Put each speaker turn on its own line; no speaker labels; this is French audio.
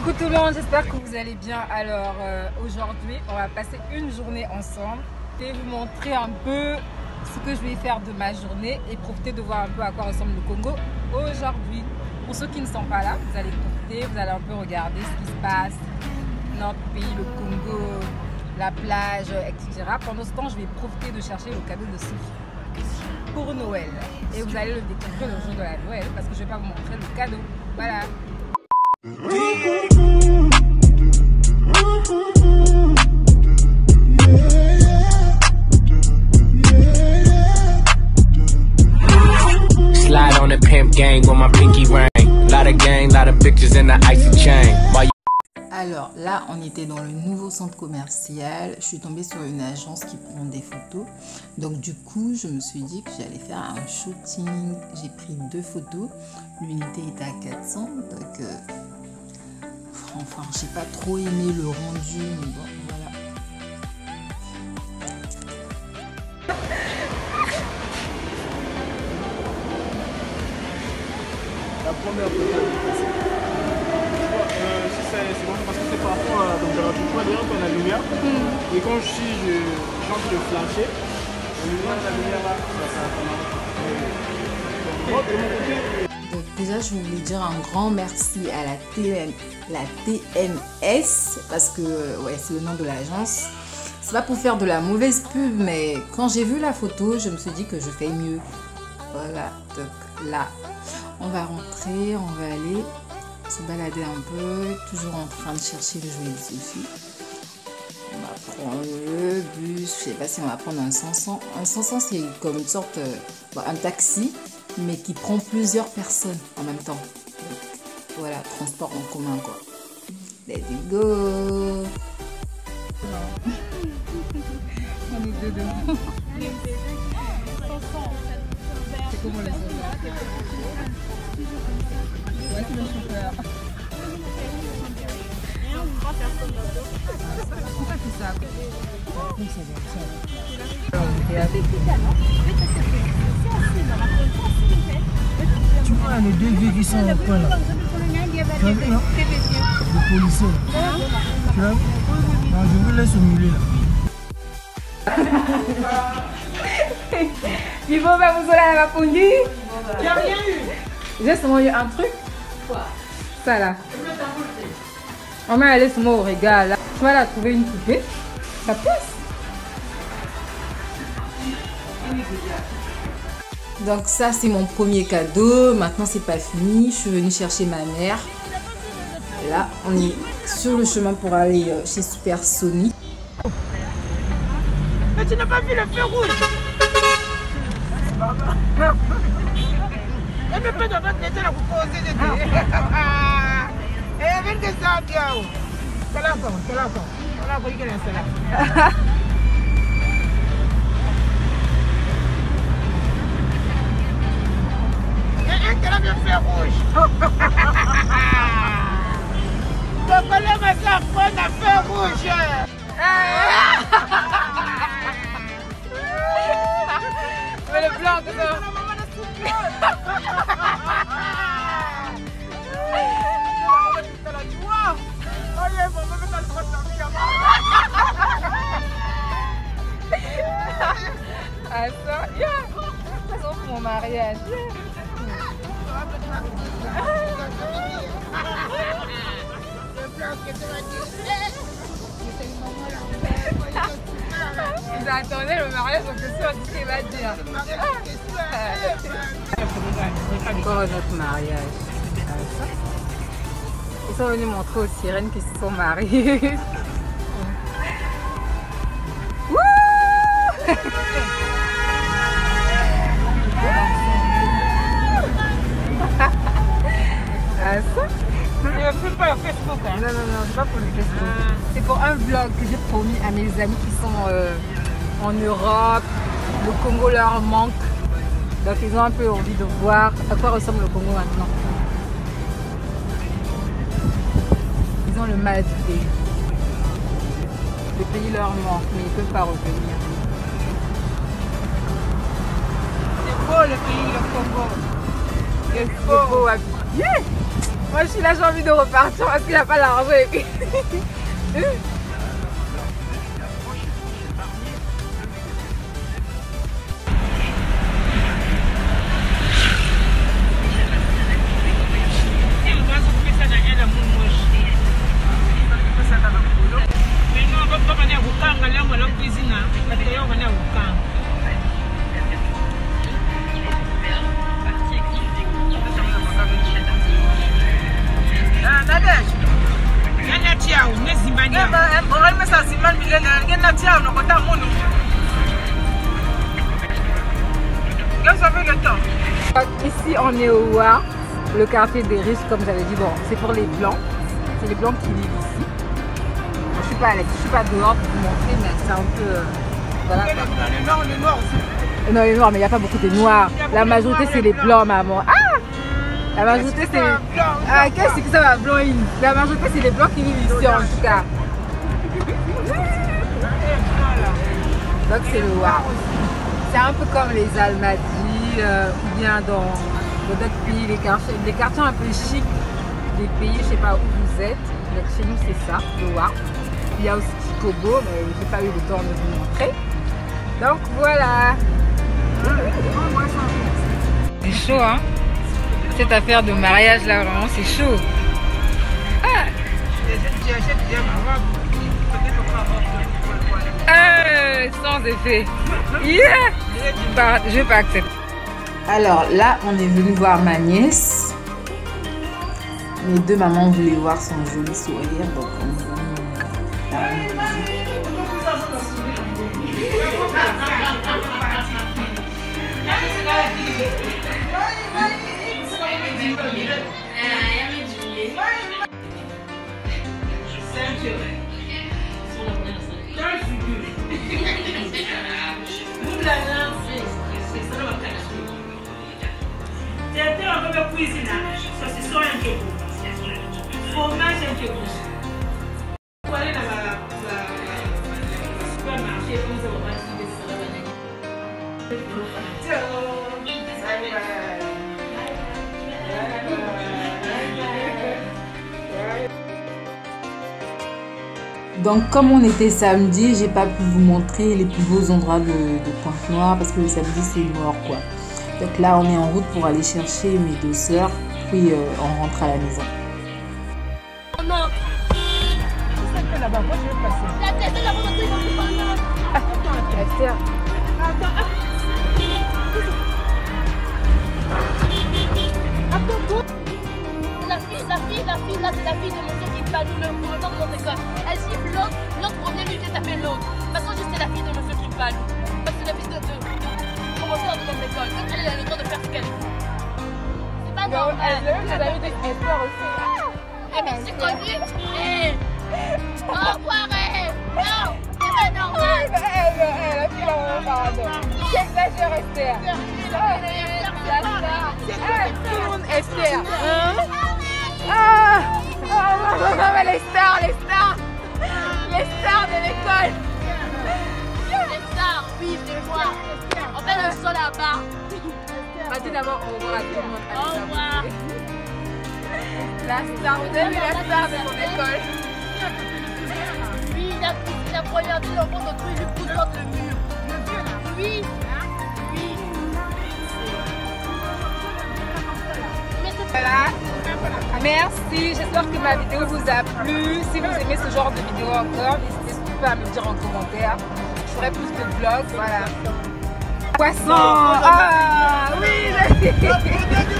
Coucou tout le monde, j'espère que vous allez bien. Alors aujourd'hui on va passer une journée ensemble et vous montrer un peu ce que je vais faire de ma journée et profiter de voir un peu à quoi ressemble le Congo aujourd'hui. Pour ceux qui ne sont pas là, vous allez profiter, vous allez un peu regarder ce qui se passe, notre pays, le Congo, la plage, etc. Pendant ce temps, je vais profiter de chercher le cadeau de Sophie pour Noël. Et vous allez le découvrir le jour de la Noël parce que je ne vais pas vous montrer le cadeau. Voilà.
Slide on the pimp gang with my pinky ring. Lot of gang, lot of bitches in the icy chain.
Alors là, on était dans le nouveau centre commercial. Je suis tombée sur une agence qui prend des photos. Donc du coup, je me suis dit que j'allais faire un shooting. J'ai pris 2 photos. L'unité était à 400. Donc enfin, j'ai pas trop aimé le rendu. Mais bon, voilà.
La première photo c'est bon parce que c'est par rapport à la température. Tu vois déjà qu'on a la lumière et quand je chante le flasher, la lumière là, ça moi de mon côté.
Donc déjà, je voulais dire un grand merci à la TMS parce que ouais, c'est le nom de l'agence. C'est pas pour faire de la mauvaise pub, mais quand j'ai vu la photo, je me suis dit que je fais mieux. Voilà, donc là, on va rentrer, on va aller se balader un peu, toujours en train de chercher le jouet de Sophie. On va prendre le bus, je sais pas si on va prendre un 500. Un 500, c'est comme une sorte, un taxi, mais qui prend plusieurs personnes en même temps. Donc, voilà, transport en commun quoi. Let's go.
On est deux devant. C'est comment les autres? Ouais, c'est le chauffeur. Pourquoi tu fais ça?
Tu vois les 2 vieux qui sont au coin là. Tu as vu non? Les policiers. Tu as vu? Non, je vous laisse au milieu là.
Il faut pas vous aller à la fondue. Tu n'as rien eu. J'ai seulement eu un truc. Quoi? Ça là. On m'a allé seulement au régal là. Tu vas la trouver une poupée. Ça passe.
Donc ça, c'est mon premier cadeau. Maintenant, c'est pas fini. Je suis venue chercher ma mère. Et là, on est sur le chemin pour aller chez Super Sonic.
Mais tu n'as pas vu le feu rouge? Elle me fait d'abord laisser la poser de thé. Et avec des sacs, c'est là quand, c'est là quand. On a pris qu'elle est là. Et elle a bien fait rouge. Donc on aime ça, on a fait rouge.
Mais le blanc de ça. Ah ça, yeah. Ça pour mon mariage. Ils attendaient le mariage donc c'est sûr ce qu'il va dire. Encore notre mariage. Ils sont venus montrer aux sirènes qui se sont mariées. Ah ça?
C'est pas le Facebook hein?
Non, c'est pas pour le Facebook. C'est pour un vlog que j'ai promis à mes amis qui sont en Europe. Le Congo leur manque. Donc ils ont un peu envie de voir à quoi ressemble le Congo maintenant. Ils ont le mal du pays. Le pays leur manque, mais ils ne peuvent pas revenir.
C'est beau le pays, le Congo.
C'est beau à... Yeah. Moi je suis là, j'ai envie de repartir parce qu'il n'y a pas d'argent et puis... Ici on est au Wa, le quartier des riches, comme j'avais dit. Bon, c'est pour les blancs, c'est les blancs qui vivent ici. Je suis pas à l'aise, je suis pas dehors pour vous montrer, mais c'est un peu voilà.
Les noirs aussi.
Non, les noirs, mais il n'y a pas beaucoup de noirs. La majorité c'est les blancs, maman. Ah, la majorité c'est... Ah, qu'est-ce que ça va, blanc? La majorité c'est les blancs qui vivent ici en tout cas. Donc c'est le Wa. C'est un peu comme les Almadies ou bien dans d'autres pays, les quartiers un peu chics des pays, je sais pas où vous êtes. Donc chez nous c'est ça, le Wa. Il y a aussi Kobo, mais je n'ai pas eu le temps de vous montrer. Donc voilà. C'est chaud hein. Cette affaire de mariage là, vraiment c'est chaud. Ah. Sans effet. Yeah. Je vais pas accepter.
Alors là, on est venu voir ma nièce. Mes deux mamans voulaient voir son joli sourire, donc on est venu la rendre visite. Donc comme on était samedi, j'ai pas pu vous montrer les plus beaux endroits de Pointe-Noire parce que le samedi c'est mort quoi. Donc là on est en route pour aller chercher mes deux sœurs, puis on rentre à la maison.
Non. Là-bas, moi je vais passer.
La fille là, c'est la fille de monsieur qui parle le commandant de notre école. Elle siffle l'autre premier lui qui taper l'autre. Parce que c'est la fille de monsieur qui parle. Parce que c'est la fille de commencer dans notre école. Donc elle a le droit de faire ce qu'elle veut. C'est pas normal.
Elle a eu des espoirs aussi.
Eh bien c'est connu. Au revoir. Non, c'est pas normal.
Elle pardon. J'exagère Esther. Tout le monde est fier. Ah, les stars de l'école.
Les stars, oui, c'est moi. On fait le sol là-bas.
Vas-y d'abord, au revoir à tout le monde.
Au revoir.
La star, vous avez vu la star de mon école?
Oui, il a poignardé le monde autour du pouce contre le mur. Oui. Oui.
Voilà. Merci, j'espère que ma vidéo vous a plu. Si vous aimez ce genre de vidéo encore, n'hésitez surtout pas à me le dire en commentaire. Je ferai plus de vlogs, voilà. Poisson. Ah oui,